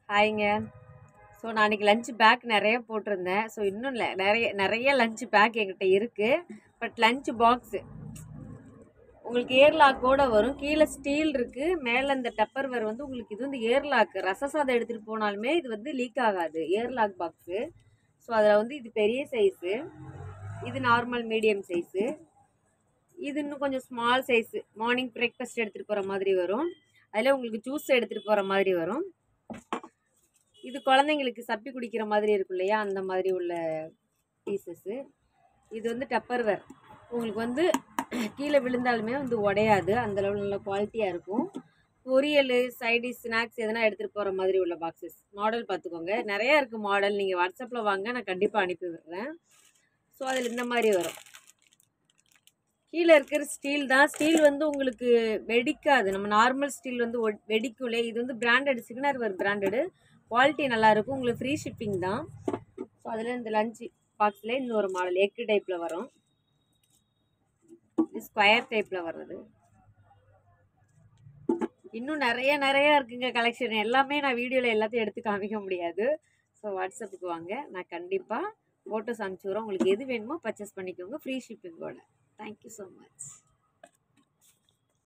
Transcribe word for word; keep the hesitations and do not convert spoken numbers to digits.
ஹாய்ங்க. So நான் அன்றைக்கி lunch back நிறைய போட்டிருந்தேன். ஸோ இன்னும் இல்லை, நிறைய நிறைய லஞ்ச் பேக் என்கிட்ட இருக்குது. பட் லஞ்ச் பாக்ஸு உங்களுக்கு ஏர்லாக்கோடு வரும். கீழே ஸ்டீல் இருக்குது, மேலே இந்த டப்பர்வேர் வந்து உங்களுக்கு இது வந்து ஏர்லாக்கு. ரச சாதம் எடுத்துகிட்டு போனாலுமே இது வந்து லீக் ஆகாது, ஏர்லாக் பாக்ஸு. ஸோ அதில் வந்து இது பெரிய சைஸு, இது நார்மல் மீடியம் சைஸு, இது இன்னும் கொஞ்சம் ஸ்மால் சைஸு. மார்னிங் பிரேக்ஃபாஸ்ட் எடுத்துகிட்டு போகிற மாதிரி வரும். அதில் உங்களுக்கு ஜூஸ் எடுத்துகிட்டு போகிற மாதிரி வரும். இது குழந்தைங்களுக்கு சப்பி குடிக்கிற மாதிரி இருக்கும் இல்லையா, அந்த மாதிரி உள்ள பீசஸ்ஸு. இது வந்து டப்பர்வேர். உங்களுக்கு வந்து கீழே விழுந்தாலுமே வந்து உடையாது, அந்தளவு நல்ல குவாலிட்டியாக இருக்கும். பொரியல், சைடிஷ், ஸ்நாக்ஸ் எதனா எடுத்துகிட்டு போகிற மாதிரி உள்ள பாக்ஸஸ். மாடல் பார்த்துக்கோங்க, நிறையா இருக்குது மாடல். நீங்கள் வாட்ஸ்அப்பில் வாங்க, நான் கண்டிப்பாக அனுப்பி விடுறேன். ஸோ அதில் இந்த மாதிரி வரும். கீழே இருக்கிற ஸ்டீல் தான். ஸ்டீல் வந்து உங்களுக்கு வெடிக்காது. நம்ம நார்மல் ஸ்டீல் வந்து வெடிக்கும்லே. இது வந்து பிராண்டட், சிக்னர்வேர் பிராண்டடு. குவாலிட்டி நல்லாயிருக்கும். உங்களுக்கு ஃப்ரீ ஷிப்பிங் தான். ஸோ அதில் இந்த லஞ்ச் பாக்ஸில் இன்னொரு மாடல் எக்கு டைப்பில் வரும். இது ஸ்கொயர் டைப்பில் வர்றது. இன்னும் நிறைய நிறையா இருக்குங்க கலெக்ஷன். எல்லாமே நான் வீடியோவில் எல்லாத்தையும் எடுத்து காமிக்க முடியாது. ஸோ வாட்ஸ்அப்புக்கு வாங்க, நான் கண்டிப்பாக ஃபோட்டோஸ் அனுப்பிச்சி விட்றேன். உங்களுக்கு எது வேணுமோ பர்ச்சேஸ் பண்ணிக்கோங்க, ஃப்ரீ ஷிப்பிங்கோட. Thank you so much.